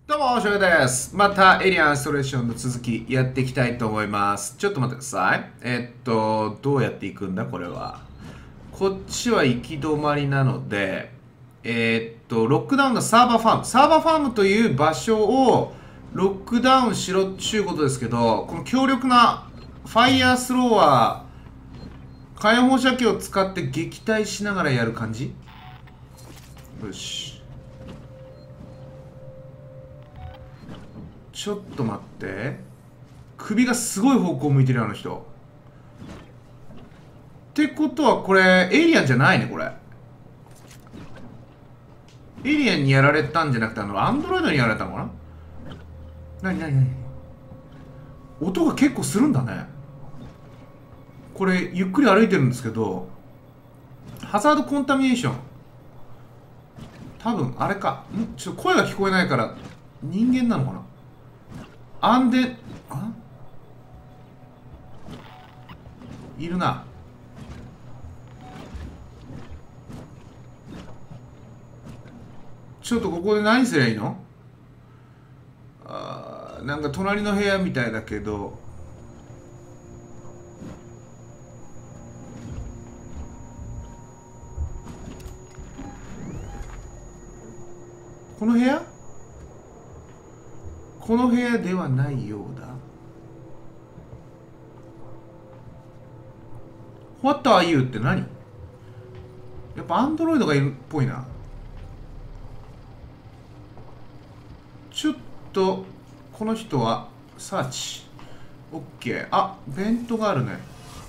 どうも、しょうです。また、エイリアンストレーションの続きやっていきたいと思います。ちょっと待ってください。どうやっていくんだ、これは。こっちは行き止まりなので、ロックダウンのサーバーファーム。サーバーファームという場所をロックダウンしろっちゅうことですけど、この強力なファイヤースローは、火炎放射器を使って撃退しながらやる感じ。よし。ちょっと待って。首がすごい方向向いてるよ、あの人。ってことは、これ、エイリアンじゃないね、これ。エイリアンにやられたんじゃなくて、アンドロイドにやられたのかな。なになになに、音が結構するんだね。これ、ゆっくり歩いてるんですけど、ハザードコンタミネーション。多分、あれか。ちょっと声が聞こえないから、人間なのかな。いるな。ちょっとここで何すりゃいいの？なんか隣の部屋みたいだけど。この部屋？この部屋ではないようだ。What are you って何？やっぱアンドロイドがいるっぽいな。ちょっと、この人は、サーチ。オッケー。あ、ベントがあるね。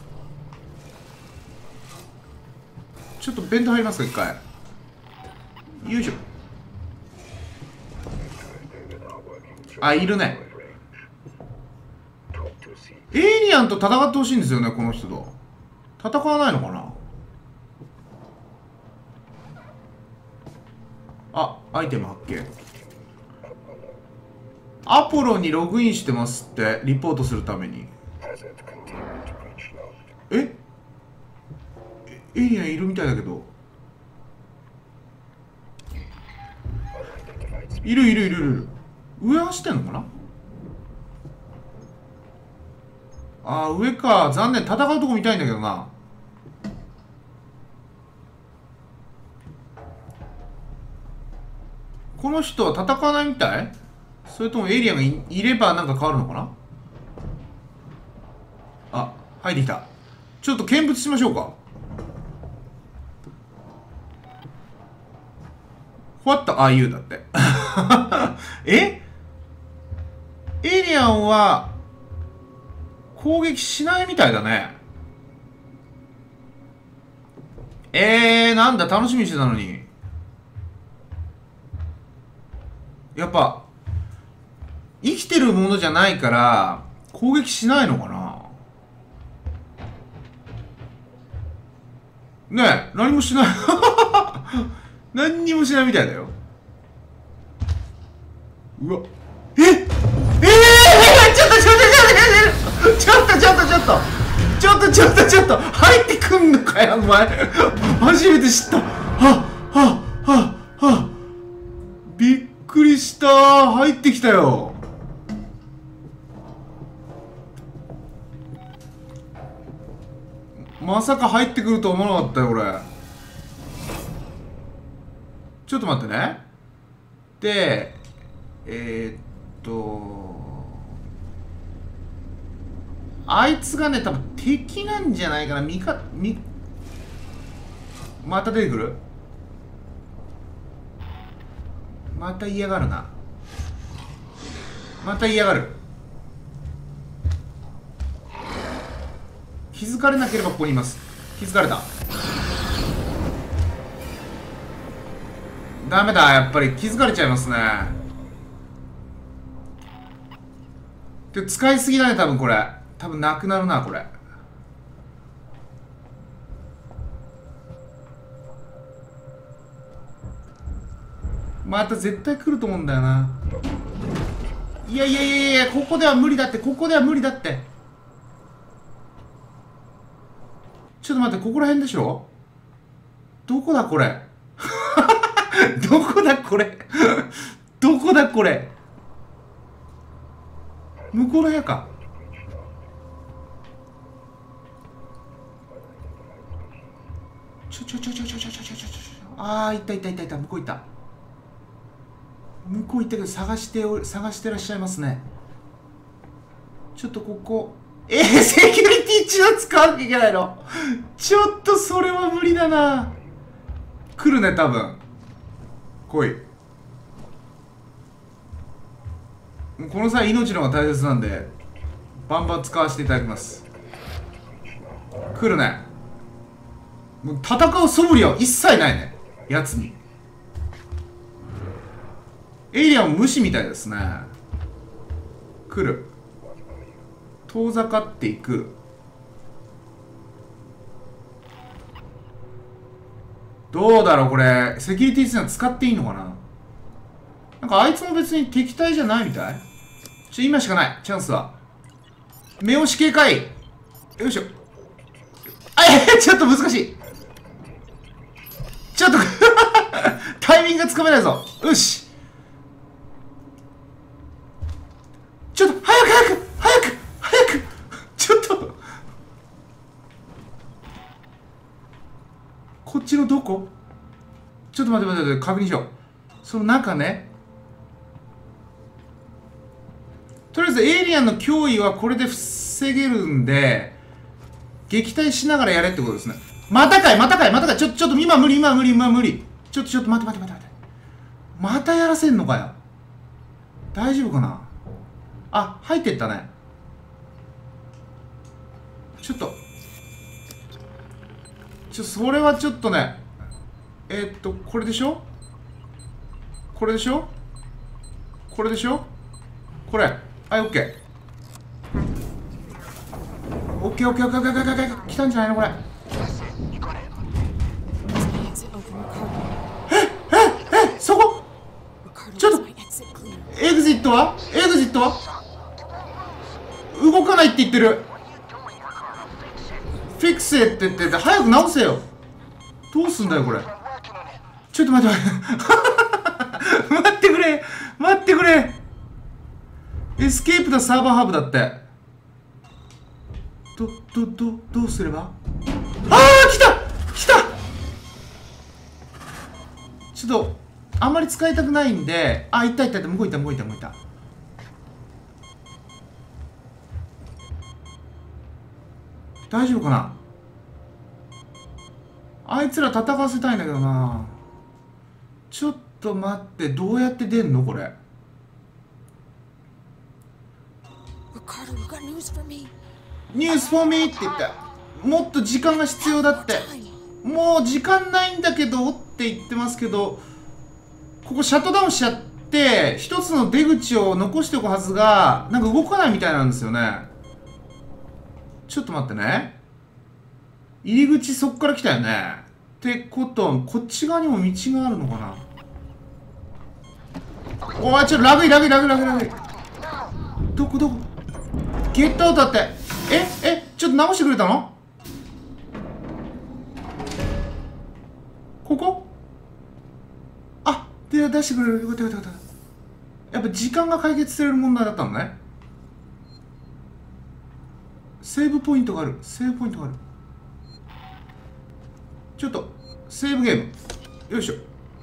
ちょっとベント入りますか、一回。よいしょ。あ、いるね。エイリアンと戦ってほしいんですよね、この人と。戦わないのかな。あ、アイテム発見。アポロにログインしてますって、リポートするために。え？エイリアンいるみたいだけど。いるいるいるいる。上走ってんのかな。あー、上か。残念。戦うとこ見たいんだけどな。この人は戦わないみたい？それともエイリアンが いればなんか変わるのかな。あ、入ってきた。ちょっと見物しましょうか。What are you だってえ、エイリアンは攻撃しないみたいだね。なんだ、楽しみにしてたのに。やっぱ生きてるものじゃないから攻撃しないのかな。ねえ、何もしない何にもしないみたいだよ。うわ、ちょっとちょっとちょっとちょっとちょっとちょっとちょっとちょっと入ってくんのかよ、お前。初めて知った。びっくりした。入ってきたよ。まさか入ってくると思わなかったよ、俺。ちょっと待ってね。で、あいつがね、多分敵なんじゃないかな。また出てくる。また嫌がるな。また嫌がる。気づかれなければここにいます。気づかれた。ダメだ、やっぱり気づかれちゃいますね。で、使いすぎだね、多分これ。多分なくなるな、これ。また絶対来ると思うんだよな。いやいやいやいや、ここでは無理だって、ここでは無理だって。ちょっと待って、ここら辺でしょ。どこだこれどこだこれどこだこれ向こうの部屋か。ああ、いったいったいったいった。向こう行った。向こう行ったけど探してらっしゃいますね。ちょっとここセキュリティ値を使わなきゃいけないの。ちょっとそれは無理だな。来るね、多分。来い。この際命の方が大切なんでバンバン使わせていただきます。来るね。もう戦う素振りは一切ないね、やつに。エイリアン無視みたいですね。来る。遠ざかっていく。どうだろうこれ。セキュリティ値使っていいのかな。なんかあいつも別に敵対じゃないみたい。今しかないチャンスは。目押し警戒。よいしょ。ちょっと難しい。ちょっとタイミングがつかめないぞ。よし。ちょっと早くちょっとこっちのどこ。ちょっと待って確認しよう。その中ね。とりあえずエイリアンの脅威はこれで防げるんで撃退しながらやれってことですね。またかいちょっと今無理ちょっと待ってまたやらせんのかよ。大丈夫かな。あ、入ってったね。ちょっとそれはちょっとね。これでしょこれはい、オッケー。来たんじゃないのこれ。そこちょっとエグジットは動かないって言ってる。フィクスって言ってて早く直せよ。どうすんだよこれ。ちょっと待って待ってくれ。エスケープだサーバーハブだって。どうすれば。ああ来たちょっとあんまり使いたくないんで。あ、いった向こう行った。大丈夫かな。あいつら戦わせたいんだけどな。ちょっと待って、どうやって出んのこれ。ニュースフォーミーって言った。もっと時間が必要だって。もう時間ないんだけどって言ってますけど、ここシャットダウンしちゃって一つの出口を残しておくはずがなんか動かないみたいなんですよね。ちょっと待ってね。入り口そっから来たよね。ってことはこっち側にも道があるのかな。おいちょっとラグい。どこゲットアウトだって。ちょっと直してくれたの。ここで出してくれる。よかった。やっぱ時間が解決される問題だったのね。セーブポイントがある。ちょっとセーブゲーム。よいしょ。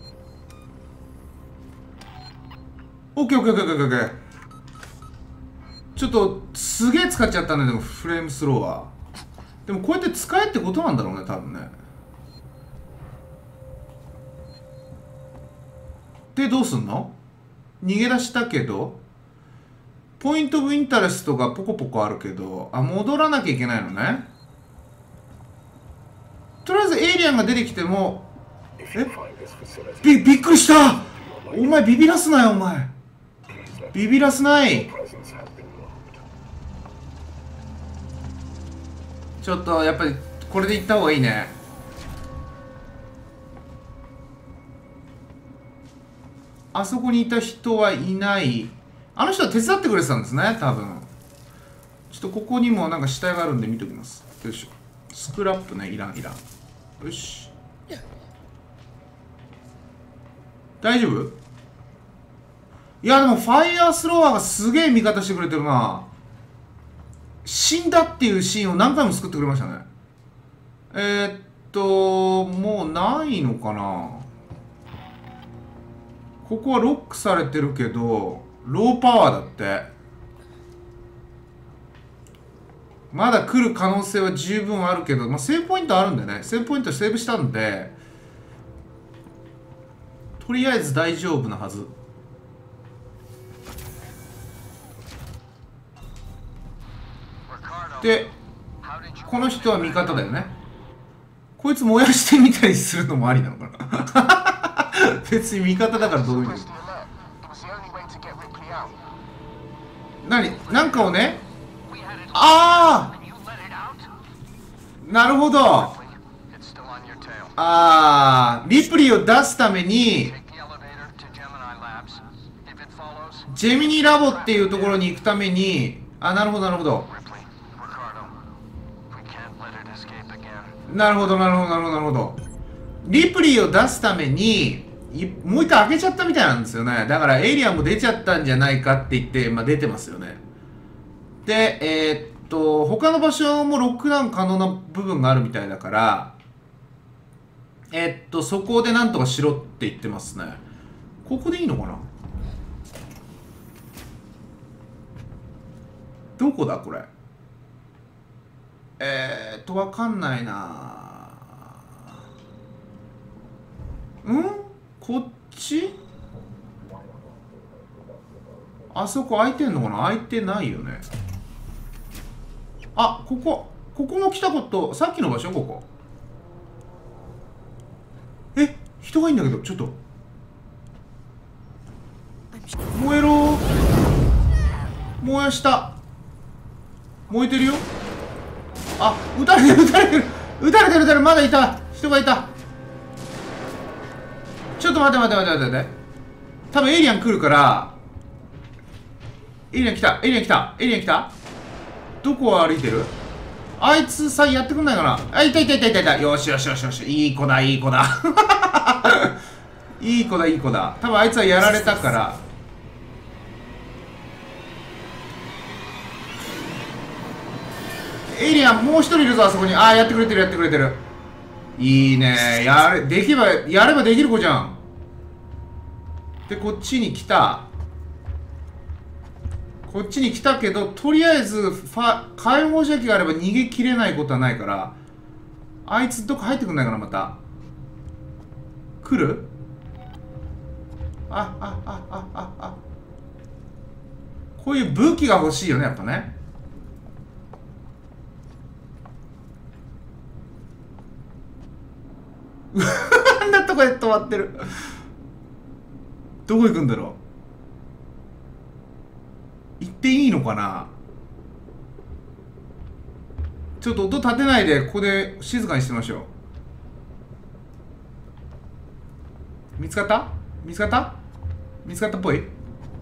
オッケー。ちょっとすげえ使っちゃったね。でもフレームスローは。でもこうやって使えってことなんだろうね多分ね。でどうすんの。逃げ出したけどポイントオブインタレストがポコポコあるけど、戻らなきゃいけないのね。とりあえずエイリアンが出てきてもびっくりした。お前ビビらすなよ。ビビらすない。ちょっとやっぱりこれで行った方がいいね。あそこにいた人はいない。あの人は手伝ってくれてたんですね多分。ちょっとここにもなんか死体があるんで見ておきます。よいしょ。スクラップね。いらん。よし。大丈夫。いやでもファイヤースロワーがすげえ味方してくれてるな。 死んだっていうシーンを何回も作ってくれましたね。もうないのかな。ここはロックされてるけど、ローパワーだって。まだ来る可能性は十分あるけど、まあ、セーブポイントあるんでね。セーブポイントセーブしたんで、とりあえず大丈夫なはず。で、この人は味方だよね。こいつ燃やしてみたりするのもありなのかな。別に味方だからどういうの。なんかをね、ああ、なるほど。リプリーを出すためにジェミニラボっていうところに行くために、なるほどなるほどなるほどなるほどなるほどなるほど。リプリーを出すためにもう一回開けちゃったみたいなんですよね。だからエイリアンも出ちゃったんじゃないかって言って、まあ、出てますよね。で他の場所もロックダウン可能な部分があるみたいだから、そこでなんとかしろって言ってますね。ここでいいのかな。どこだこれ。わかんないな。こっち。あそこ空いてんのかな。空いてないよね。ここも来たこと、さっきの場所ここ。人がいいんだけど、ちょっと。燃えろ。燃やした。燃えてるよ。撃たれてる撃たれてる撃たれてる撃たれてる。まだいた。人がいた。ちょっと待って待って待って待って。多分エイリアン来るから。エイリアン来た。エイリアン来た。エイリアン来た。どこを歩いてる。あいつさ、やってくんないかな。いたいたいたいたいた。よしよしよしよし。いい子だいい子だ。いい子だいい子だ。多分あいつはやられたから。エイリアンもう一人いるぞ、あそこに。やってくれてるやってくれてる。いいね。やればできる子じゃん。でこっちに来た。こっちに来たけど、とりあえず解放射器があれば逃げきれないことはないから、あいつどっか入ってくんないかな。また来る。こういう武器が欲しいよね、やっぱね。あんなとこで止まってる。どこ行くんだろう。行っていいのかな。ちょっと音立てないで、ここで静かにしてみましょう。見つかった見つかった見つかったっぽい。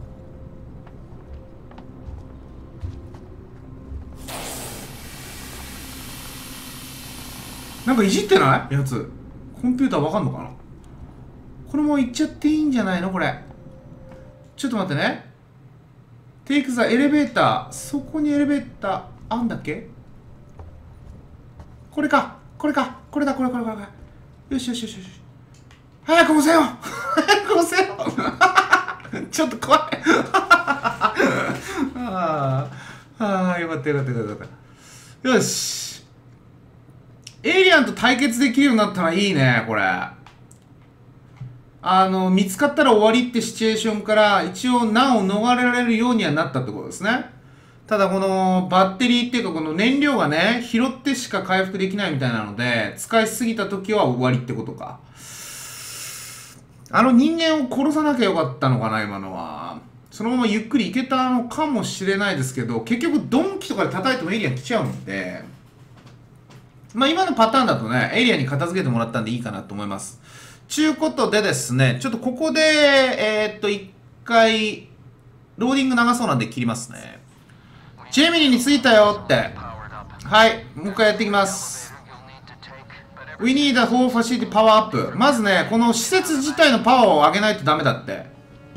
なんかいじってないやつ。コンピューターわかんのかな。これもう行っちゃっていいんじゃないのこれ。ちょっと待ってね。テイクザエレベーター。そこにエレベーターあんだっけ。これかこれかこれだこれこれこれ。よしよしよしよし。早く押せよ早く押せよちょっと怖いよかったよかったよかった。よし。エイリアンと対決できるようになったらいいね、これ。見つかったら終わりってシチュエーションから一応難を逃れられるようにはなったってことですね。ただこのバッテリーっていうかこの燃料がね、拾ってしか回復できないみたいなので、使いすぎた時は終わりってことか。人間を殺さなきゃよかったのかな、今のは。そのままゆっくりいけたのかもしれないですけど、結局ドンキとかで叩いてもエイリアン来ちゃうんで、まあ今のパターンだとね、エイリアンに片付けてもらったんでいいかなと思います。ちゅうことでですね、ちょっとここで、一回、ローディング長そうなんで切りますね。ジェミニに着いたよって。はい、もう一回やっていきます。We need a whole facility power up。まずね、この施設自体のパワーを上げないとダメだって。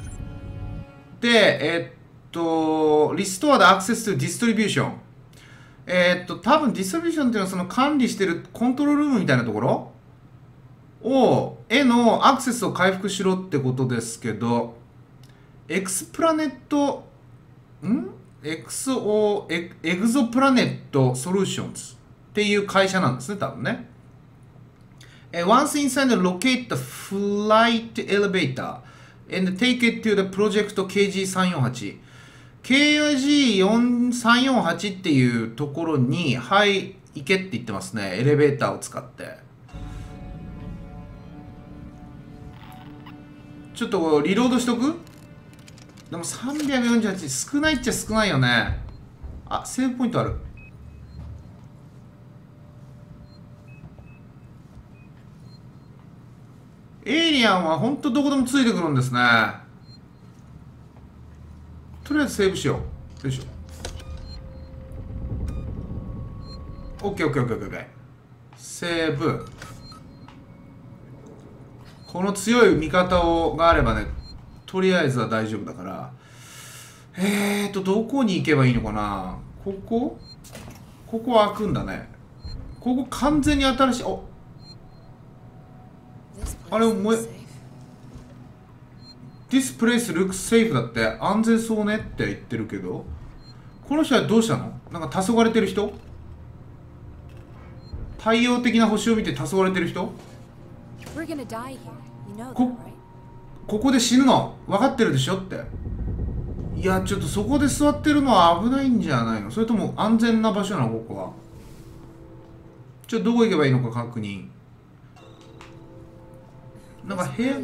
で、Restore the access to distribution。 多分ディストリビューションっていうのはその管理してるコントロールルームみたいなところへのアクセスを回復しろってことですけど、エクスプラネット、エグゾプラネットソリューションズっていう会社なんですね、多分ね。Once inside, locate the flight elevator and take it to the project KG348。KG348 っていうところに、はい、行けって言ってますね。エレベーターを使って。ちょっとリロードしとく？でも348少ないっちゃ少ないよね。あ、セーブポイントある。エイリアンはほんとどこでもついてくるんですね。とりあえずセーブしよう。よいしょ。OK。セーブ。この強い味方があればね、とりあえずは大丈夫だから。どこに行けばいいのかな。ここは開くんだね。ここ完全に新しい。あれ、This place looks safe だって。安全そうねって言ってるけど、この人はどうしたの？なんか黄昏れてる人？太陽的な星を見て黄昏れてる人？ここで死ぬの分かってるでしょって。いや、ちょっとそこで座ってるのは危ないんじゃないの？それとも安全な場所なの？ここは。どこ行けばいいのか確認。なんか部屋、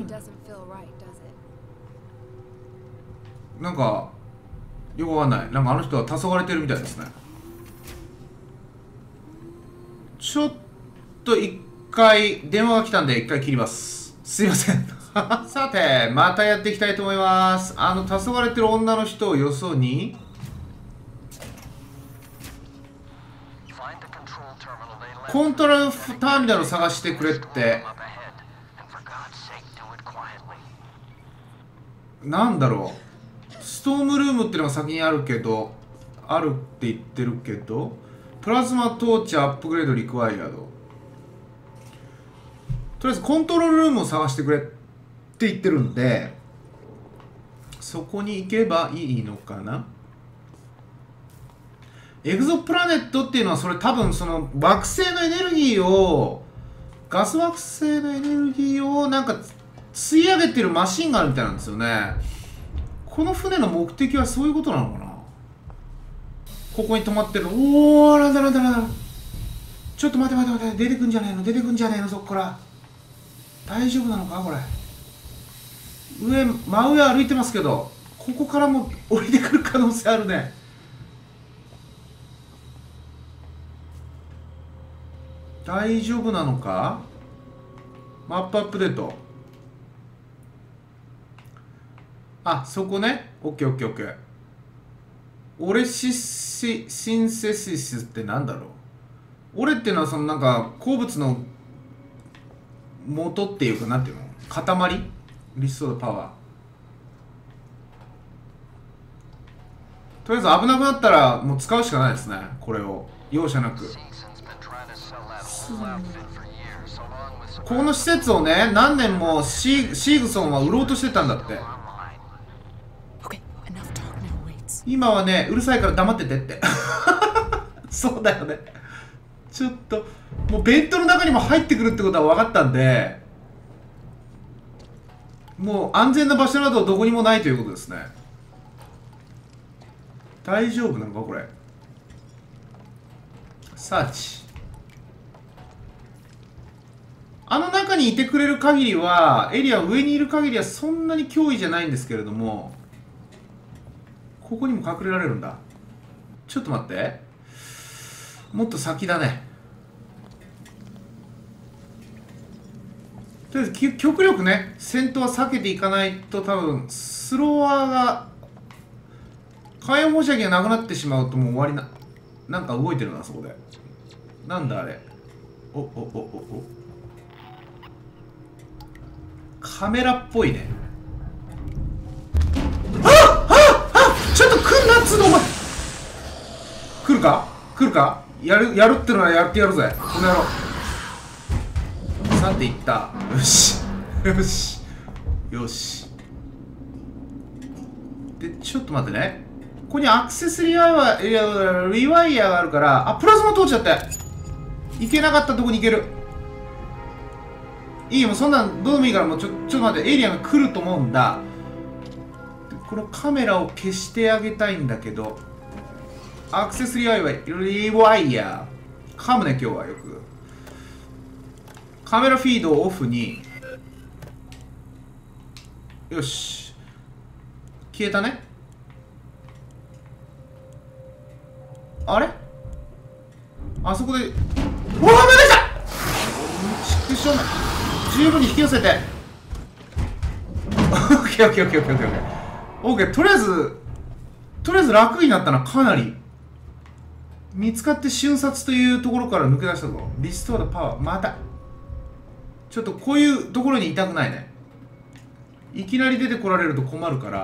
なんかよくわかんない。なんかあの人は黄昏れてるみたいですね。ちょっと一回電話が来たんで一回切ります。すいません。さて、またやっていきたいと思います。黄昏れてる女の人をよそにコントロールターミナルを探してくれって。なんだろう、ストームルームっていうのが先にあるって言ってるけど、プラズマトーチアップグレードリクワイアド。とりあえずコントロールルームを探してくれって言ってるんで、そこに行けばいいのかな。エグゾプラネットっていうのは、それ多分その惑星のエネルギーを、ガス惑星のエネルギーをなんか吸い上げてるマシンがあるみたいなんですよね。この船の目的はそういうことなのかな。ここに止まってる。おー、なんだ。ちょっと待て。出てくんじゃねえのそこから。大丈夫なのかこれ。真上歩いてますけど、ここからも降りてくる可能性あるね。大丈夫なのか。マップアップデート。あ、そこね。オッケー。オレシンセシスってなんだろう。オレっていうのはそのなんか鉱物の元っていうか、なんていうの、塊。リストパワー。とりあえず危なくなったらもう使うしかないですね。これを容赦なく。この施設をね、何年もシーグソンは売ろうとしてたんだって。今はね、うるさいから黙っててってそうだよね。ちょっともうベッドの中にも入ってくるってことは分かったんで、もう安全な場所などどこにもないということですね。大丈夫なのかこれ。サーチ。中にいてくれる限りは、エリア上にいる限りはそんなに脅威じゃないんですけれども、ここにも隠れられるんだ。ちょっと待って、もっと先だね。とりあえず極力ね、戦闘は避けていかないと、多分スロワーが火炎放射器がなくなってしまうともう終わりな。なんか動いてるな、そこで。なんだあれ。おカメラっぽいね。ちょっと来んなっつうのお前。来るか来るか。やるってのはやってやるぜこの野郎。さていった。よしよしよし。でちょっと待ってね、ここにアクセスリワイヤーがあるから、あ、プラズマ通っちゃっていけなかったとこに行ける。いいよ、もうそんなんどうでもいいから、もうちょっと待って、エイリアンが来ると思うんだ。このカメラを消してあげたいんだけど、アクセスリワイヤー噛むね今日はよく。カメラフィードをオフに。よし、消えたね。あれ、あそこで、うわー、出てきた。ちくしょうめ、十分に引き寄せて。オッケーオッケーオッケーオッケーオッケーオッケー。とりあえず楽になったな。かなり見つかって瞬殺というところから抜け出したぞ。リストアドパワー。またちょっとこういうところにいたくないね。いきなり出てこられると困るから。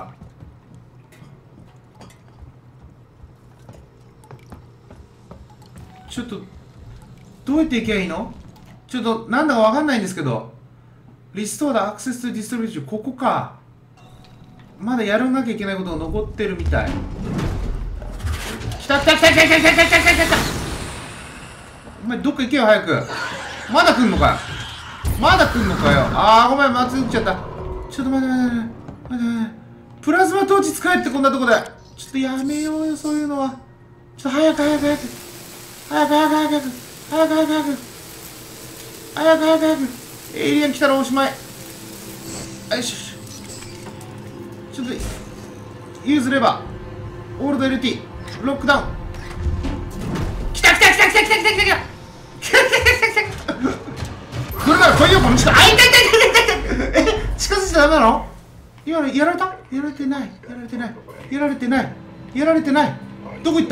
ちょっとどうやっていけばいいの。ちょっとなんだかわかんないんですけど。リストアドアクセスとディストリビューション、ここか。まだやらなきゃいけないことが残ってるみたい。来た来た来た来た来た来た来た来た来た。お前どっか行けよ早く。まだ来んのかよ。まだ来んのかよ。あーごめん、間違っちゃった。ちょっと待って待って待って。プラズマトーチ使えってこんなとこで。ちょっとやめようよそういうのは。ちょっと早く早く早く早く早く早く早く早く早く早く早く早く早く。エイリアン来たらおしまい。よし、ちょっとユーズレバーオールド LT ロックダウン。来た来た来た来た来た来た来た来た来た来た来た。来るなら来いよこの力。あ、いたいたいたいたいた。え、近づいちゃダメなの。今のやられた。やられてないやられてないやられてないやられてない。どこ行った、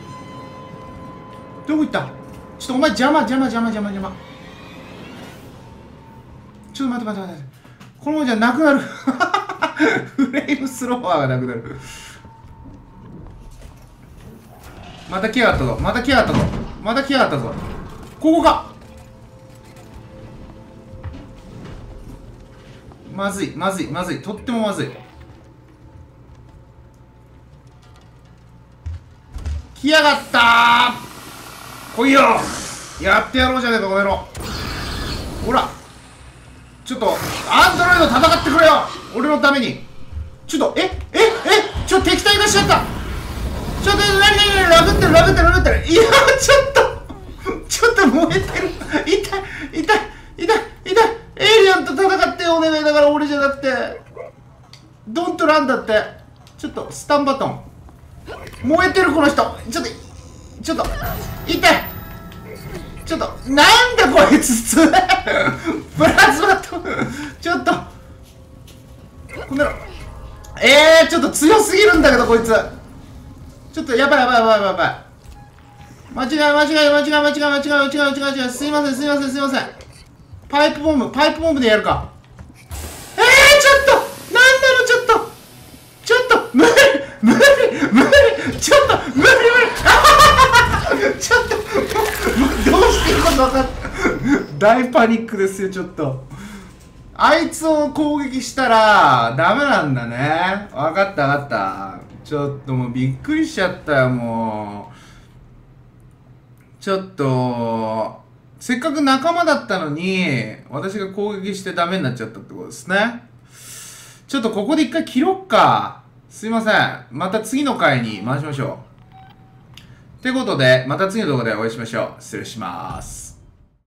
どこ行った。ちょっとお前邪魔邪魔邪魔邪魔邪魔。ちょっと待って待って待って、このままじゃなくなる。フレームスローワーがなくなる。また来やがったぞまた来やがったぞまた来やがったぞ。ここか。まずいまずいまずい、とってもまずい。来やがったー。来いよ、やってやろうじゃねえかこの野郎。ほらちょっとアンドロイド戦ってくれよ俺のために。ちょっとちょっと敵対化しちゃった。ちょっと何ラグってるラグってるラグってる。いやちょっと燃えてる。痛い痛い痛い痛い。エイリアンと戦ってお願いだから、俺じゃなくてドントランだって。ちょっとスタンバトン燃えてるこの人。ちょっと痛い。ちょっとなんだこいつ。プラズマとちょっとこのちょっと強すぎるんだけどこいつ。ちょっとやばいやばいやばいやばい。間違い間違い間違い間違い間違い間違い間違い。すいませんすいませんすいません。パイプボムでやるか。ちょっとなんだろう、ちょっと無理ちょっと無理ちょっとどうしていいこと分かった。大パニックですよ。ちょっとあいつを攻撃したらダメなんだね。分かった分かった。ちょっともうびっくりしちゃったよもう。ちょっとせっかく仲間だったのに私が攻撃してダメになっちゃったってことですね。ちょっとここで一回切ろっか。すいません、また次の回に回しましょう。ってことでまた次の動画でお会いしましょう。失礼します。